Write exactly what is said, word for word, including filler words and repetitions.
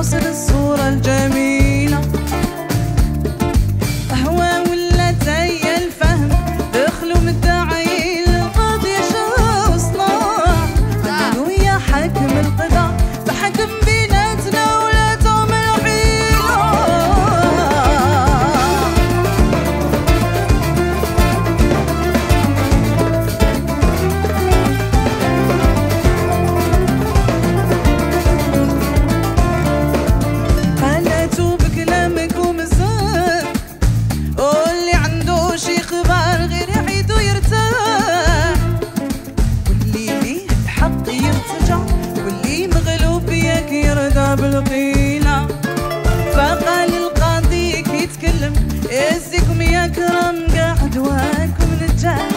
يرسل الصورة الجميلة. هو ولا تايا الفهم دخلوا مدعي القاضي شو صناع. قالوا يا حاكم القضاء فحكم بيناتنا ولا تعمل حيلة. قالتوا بكلامك ومزاج واللي عنده شي خبر غير يحيدو يرتاح. واللي ليه الحق يرتجع واللي مغلوب ياك يرضى بالقيلة. فقال القاضي كي يتكلم يزيكم يا كرام قاعد واكم نتجاه.